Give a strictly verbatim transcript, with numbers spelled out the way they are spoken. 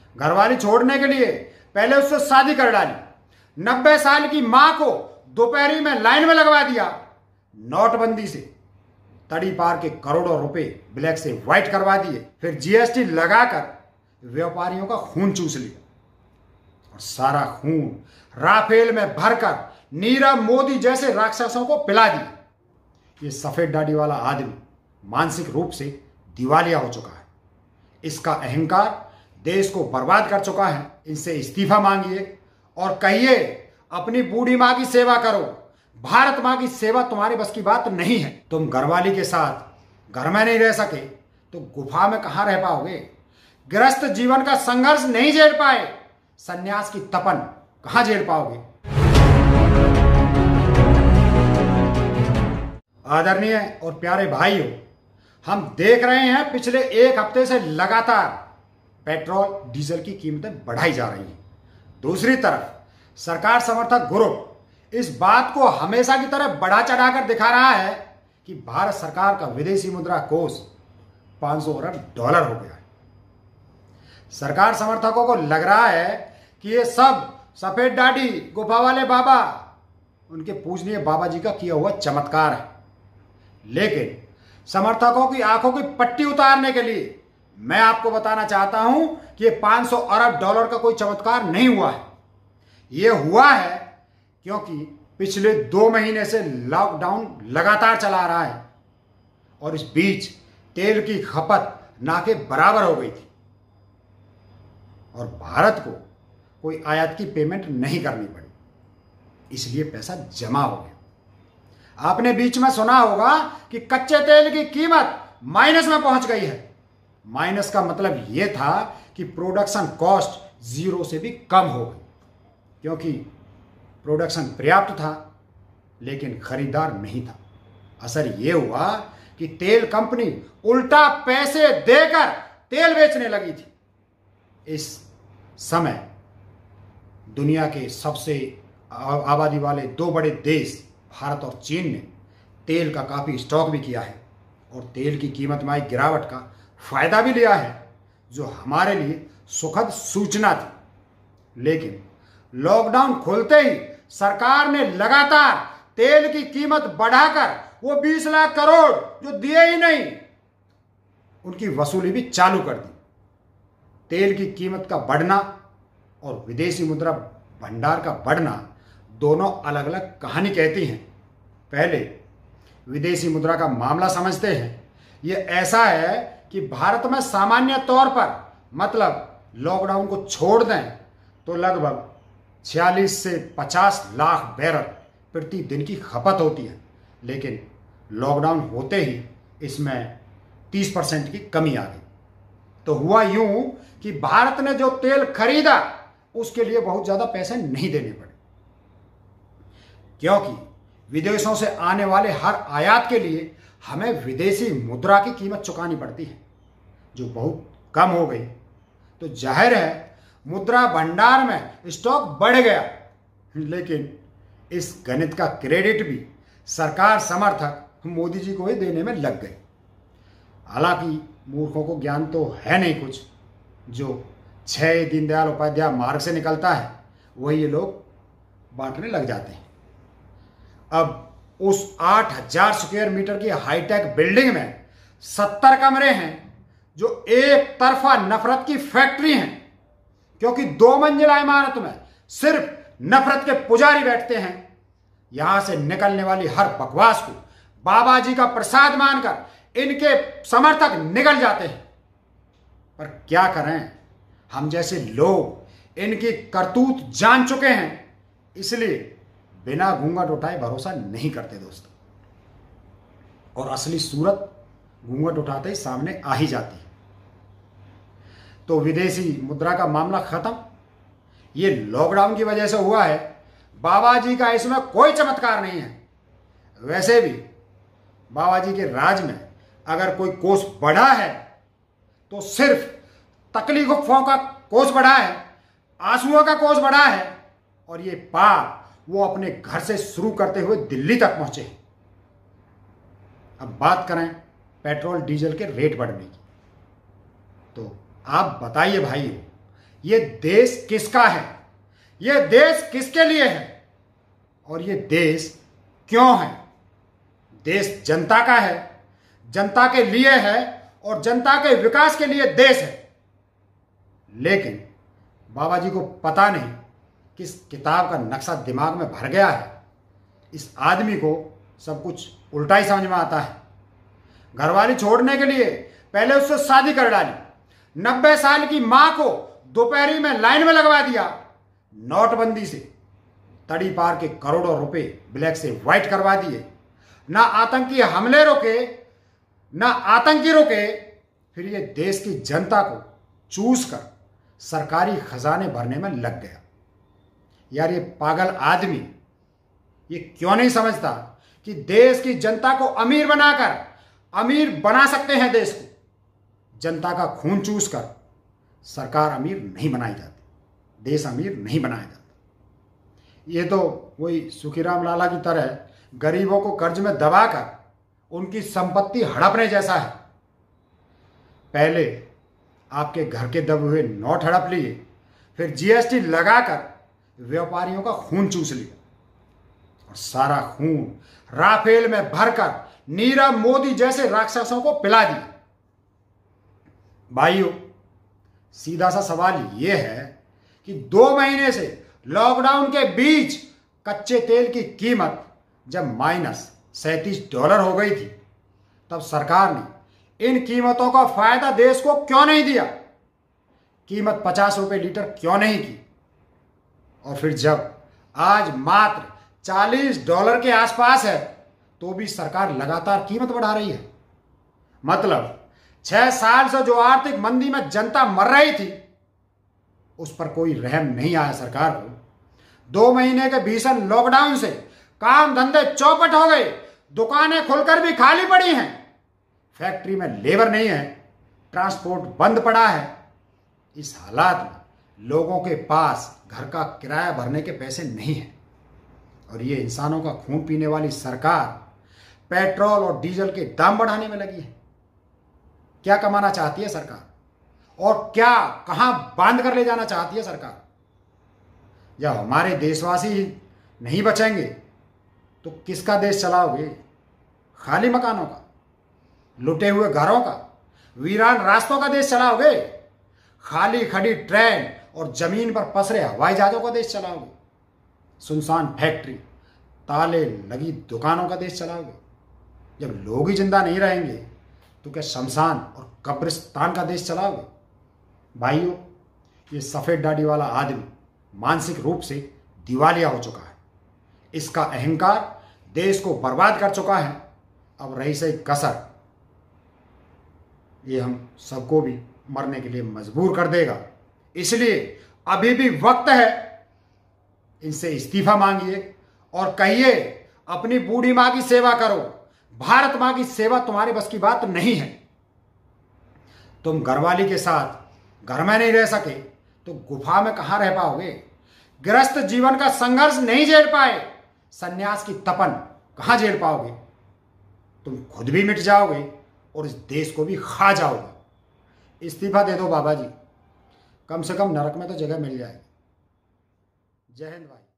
घरवाली छोड़ने के लिए पहले उससे शादी कर डाली। नब्बे साल की मां को दोपहरी में लाइन में लगवा दिया। नोटबंदी से तड़ी पार के करोड़ों रुपए ब्लैक से व्हाइट करवा दिए। फिर जीएसटी लगाकर व्यापारियों का खून चूस लिया और सारा खून राफेल में भरकर नीरव मोदी जैसे राक्षसों को पिला दिया। ये सफेद दाढ़ी वाला आदमी मानसिक रूप से दिवालिया हो चुका है। इसका अहंकार देश को बर्बाद कर चुका है। इनसे इस्तीफा मांगिए और कहिए अपनी बूढ़ी मां की सेवा करो। भारत मां की सेवा तुम्हारे बस की बात नहीं है। तुम घरवाली के साथ घर में नहीं रह सके तो गुफा में कहां रह पाओगे। गृहस्थ जीवन का संघर्ष नहीं झेल पाए, सन्यास की तपन कहां झेल पाओगे। आदरणीय और प्यारे भाइयों, हम देख रहे हैं पिछले एक हफ्ते से लगातार पेट्रोल डीजल की कीमतें बढ़ाई जा रही हैं। दूसरी तरफ सरकार समर्थक ग्रुप इस बात को हमेशा की तरह बढ़ा चढ़ाकर दिखा रहा है कि भारत सरकार का विदेशी मुद्रा कोष पाँच सौ अरब डॉलर हो गया है। सरकार समर्थकों को लग रहा है कि ये सब सफेद दाढ़ी गुफा वाले बाबा, उनके पूजनीय बाबा जी का किया हुआ चमत्कार है। लेकिन समर्थकों की आंखों की पट्टी उतारने के लिए मैं आपको बताना चाहता हूं कि ये पाँच सौ अरब डॉलर का कोई चमत्कार नहीं हुआ है। ये हुआ है क्योंकि पिछले दो महीने से लॉकडाउन लगातार चला रहा है और इस बीच तेल की खपत ना के बराबर हो गई थी और भारत को कोई आयात की पेमेंट नहीं करनी पड़ी, इसलिए पैसा जमा हो गया। आपने बीच में सुना होगा कि कच्चे तेल की कीमत माइनस में पहुंच गई है। माइनस का मतलब यह था कि प्रोडक्शन कॉस्ट जीरो से भी कम हो गई, क्योंकि प्रोडक्शन पर्याप्त था लेकिन खरीदार नहीं था। असर यह हुआ कि तेल कंपनी उल्टा पैसे देकर तेल बेचने लगी थी। इस समय दुनिया के सबसे आबादी वाले दो बड़े देश भारत और चीन ने तेल का काफ़ी स्टॉक भी किया है और तेल की कीमत में आई गिरावट का फायदा भी लिया है, जो हमारे लिए सुखद सूचना थी। लेकिन लॉकडाउन खुलते ही सरकार ने लगातार तेल की कीमत बढ़ाकर वो बीस लाख करोड़ जो दिए ही नहीं, उनकी वसूली भी चालू कर दी। तेल की कीमत का बढ़ना और विदेशी मुद्रा भंडार का बढ़ना दोनों अलग अलग कहानी कहती हैं। पहले विदेशी मुद्रा का मामला समझते हैं। यह ऐसा है कि भारत में सामान्य तौर पर, मतलब लॉकडाउन को छोड़ दें तो लगभग छियालीस से पचास लाख बैरल प्रतिदिन की खपत होती है, लेकिन लॉकडाउन होते ही इसमें तीस परसेंट की कमी आ गई। तो हुआ यूं कि भारत ने जो तेल खरीदा उसके लिए बहुत ज्यादा पैसे नहीं देने पड़े, क्योंकि विदेशों से आने वाले हर आयात के लिए हमें विदेशी मुद्रा की कीमत चुकानी पड़ती है, जो बहुत कम हो गई। तो जाहिर है मुद्रा भंडार में स्टॉक बढ़ गया, लेकिन इस गणित का क्रेडिट भी सरकार समर्थक मोदी जी को ही देने में लग गए। हालांकि मूर्खों को ज्ञान तो है नहीं कुछ, जो छह दीनदयाल उपाध्याय मार्ग से निकलता है वही ये लोग बांटने लग जाते हैं। अब उस आठ हजार स्क्वायर मीटर की हाईटेक बिल्डिंग में सत्तर कमरे हैं जो एक तरफा नफरत की फैक्ट्री हैं, क्योंकि दो मंजिला इमारत में सिर्फ नफरत के पुजारी बैठते हैं। यहां से निकलने वाली हर बकवास को बाबा जी का प्रसाद मानकर इनके समर्थक निकल जाते हैं। पर क्या करें, हम जैसे लोग इनकी करतूत जान चुके हैं, इसलिए बिना घूंघट उठाए भरोसा नहीं करते दोस्तों। और असली सूरत घूंघट उठाते ही सामने आ ही जाती है। तो विदेशी मुद्रा का मामला खत्म। ये लॉकडाउन की वजह से हुआ है, बाबा जी का इसमें कोई चमत्कार नहीं है। वैसे भी बाबा जी के राज में अगर कोई कोष बढ़ा है तो सिर्फ तकलीफों का कोष बढ़ा है, आंसुओं का कोष बढ़ा है, और ये पाप वो अपने घर से शुरू करते हुए दिल्ली तक पहुंचे। अब बात करें पेट्रोल डीजल के रेट बढ़ने की, तो आप बताइए भाई, ये देश किसका है, ये देश किसके लिए है और ये देश क्यों है। देश जनता का है, जनता के लिए है और जनता के विकास के लिए देश है। लेकिन बाबा जी को पता नहीं किस किताब का नक्शा दिमाग में भर गया है। इस आदमी को सब कुछ उल्टा ही समझ में आता है। घरवाली छोड़ने के लिए पहले उससे शादी कर डाली, नब्बे साल की मां को दोपहरी में लाइन में लगवा दिया, नोटबंदी से तड़ी पार के करोड़ों रुपए ब्लैक से व्हाइट करवा दिए, ना आतंकी हमले रोके ना आतंकी रोके, फिर ये देश की जनता को चूस कर सरकारी खजाने भरने में लग गया। यार ये पागल आदमी ये क्यों नहीं समझता कि देश की जनता को अमीर बनाकर अमीर बना सकते हैं देश को। जनता का खून चूस कर सरकार अमीर नहीं बनाई जाती, देश अमीर नहीं बनाया जाता। ये तो वही सुखीराम लाला की तरह गरीबों को कर्ज में दबाकर उनकी संपत्ति हड़पने जैसा है। पहले आपके घर के दबे हुए नोट हड़प लिए, फिर जीएसटी लगाकर व्यापारियों का खून चूस लिया और सारा खून राफेल में भरकर नीरव मोदी जैसे राक्षसों को पिला दिया। भाइयों, सीधा सा सवाल यह है कि दो महीने से लॉकडाउन के बीच कच्चे तेल की कीमत जब माइनस सैंतीस डॉलर हो गई थी, तब सरकार ने इन कीमतों का फायदा देश को क्यों नहीं दिया? कीमत पचास रुपए लीटर क्यों नहीं की? और फिर जब आज मात्र चालीस डॉलर के आसपास है, तो भी सरकार लगातार कीमत बढ़ा रही है। मतलब छह साल से जो आर्थिक मंदी में जनता मर रही थी, उस पर कोई रहम नहीं आया सरकार को। दो महीने के भीषण लॉकडाउन से काम धंधे चौपट हो गए, दुकानें खुलकर भी खाली पड़ी हैं, फैक्ट्री में लेबर नहीं है, ट्रांसपोर्ट बंद पड़ा है। इस हालात में लोगों के पास घर का किराया भरने के पैसे नहीं हैं और ये इंसानों का खून पीने वाली सरकार पेट्रोल और डीजल के दाम बढ़ाने में लगी है। क्या कमाना चाहती है सरकार और क्या कहां बांध कर ले जाना चाहती है सरकार? जब हमारे देशवासी नहीं बचेंगे तो किसका देश चलाओगे? खाली मकानों का, लुटे हुए घरों का, वीरान रास्तों का देश चलाओगे? खाली खड़ी ट्रेन और जमीन पर पसरे हवाई जहाजों का देश चलाओगे? सुनसान फैक्ट्री, ताले लगी दुकानों का देश चलाओगे? जब लोग ही जिंदा नहीं रहेंगे तो क्या शमशान और कब्रिस्तान का देश चलाओगे? भाइयों, ये सफेद दाढ़ी वाला आदमी मानसिक रूप से दिवालिया हो चुका है। इसका अहंकार देश को बर्बाद कर चुका है। अब रही सही कसर, ये हम सबको भी मरने के लिए मजबूर कर देगा। इसलिए अभी भी वक्त है, इनसे इस्तीफा मांगिए और कहिए अपनी बूढ़ी मां की सेवा करो। भारत मां की सेवा तुम्हारे बस की बात नहीं है। तुम घरवाली के साथ घर में नहीं रह सके तो गुफा में कहां रह पाओगे? गृहस्थ जीवन का संघर्ष नहीं झेल पाए, सन्यास की तपन कहां झेल पाओगे? तुम खुद भी मिट जाओगे और इस देश को भी खा जाओगे। इस्तीफा दे दो बाबा जी, कम से कम नरक में तो जगह मिल जाएगी। जय हिंद भाई।